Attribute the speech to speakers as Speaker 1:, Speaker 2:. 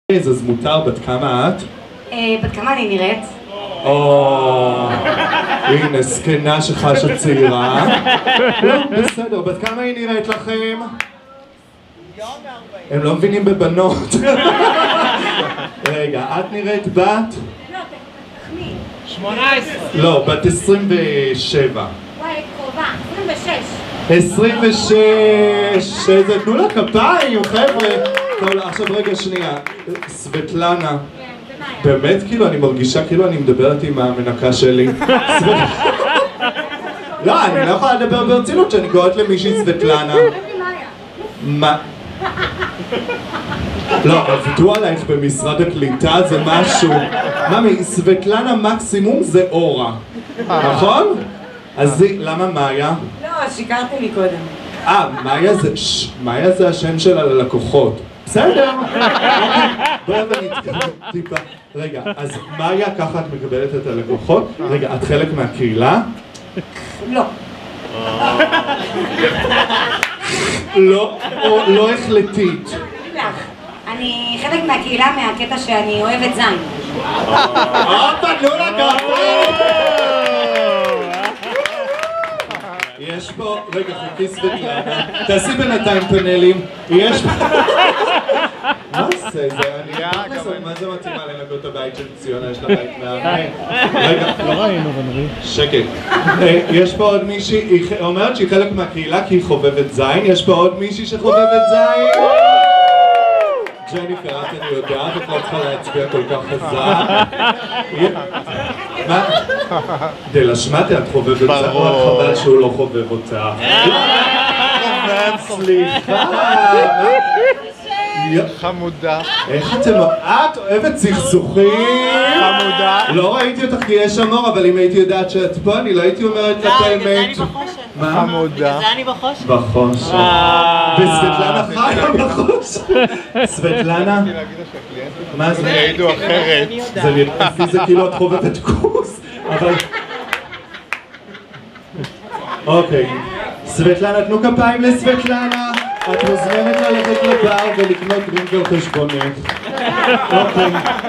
Speaker 1: אז מותר, בת כמה את?
Speaker 2: בת כמה אני נראית?
Speaker 1: הנה, סקנה שחשה צעירה. לא, בסדר, בת כמה היא נראית לכם? הם לא מבינים בבנות. רגע, את נראית בת?
Speaker 2: לא, תחמיא.
Speaker 3: 18.
Speaker 1: לא, בת 27.
Speaker 2: וואי, קרובה, 26.
Speaker 1: 26! איזה, תנו לה כפיים, חבר'ה. טוב, עכשיו רגע שנייה. סבטלנה. באמת, כאילו, אני מרגישה כאילו אני מדברת עם המנקה שלי. לא, אני לא יכולה לדבר ברצינות שאני קוראת למישהי סבטלנה. מה? לא, עבדו עלייך במשרד הקליטה, זה משהו. ממי, סבטלנה מקסימום זה אורה. נכון? אז למה מאיה?
Speaker 2: לא, שיקרתי לי קודם.
Speaker 1: מאיה זה השם שלה ללקוחות. בסדר. בואי ונתקדם טיפה. רגע, אז מאיה, ככה את מקבלת את הלקוחות? רגע, את חלק מהקהילה?
Speaker 2: לא.
Speaker 1: לא, או לא החלטית.
Speaker 2: אני חלק מהקהילה מהקטע שאני אוהבת זין.
Speaker 1: תנו לה כפיים! יש פה, רגע, חכי סבטלנה, תעשי בינתיים פאנלים, יש פה... מה זה? מה זה מתאימה לנקות הבית של ציונה? יש לה בית מהמם. רגע,
Speaker 3: לא ראינו בנרי.
Speaker 1: שקט. יש פה עוד מישהי, היא אומרת שהיא חלק מהקהילה כי היא חובבת זין, יש פה עוד מישהי שחובבת זין? ג'ניפר, את יודעת, את לא צריכה להצביע כל כך חזק. מה? דלשמטה, את חובבת זין, רק חבל שהוא לא חובב אותך. סליחה.
Speaker 3: חמודה.
Speaker 1: איך אתם... את אוהבת סכסוכים?
Speaker 3: חמודה.
Speaker 1: לא ראיתי אותך כי יש אמור, אבל אם הייתי יודעת שאת פה, אני לא הייתי אומרת לך את האמת.
Speaker 2: בגלל זה אני בחושך.
Speaker 1: מה?
Speaker 3: חמודה.
Speaker 2: בגלל זה אני בחושך.
Speaker 1: בחושך. וסבטלנה חיה בחושך. סבטלנה? מה זה?
Speaker 3: יעידו אחרת.
Speaker 1: זה נראה לפי זה כאילו את חובבת כוס, אבל... אוקיי. סבטלנה, תנו כפיים לסבטלנה. את מוזמנת ללכת לבר ולקנות דרינק על חשבונך. אוקיי.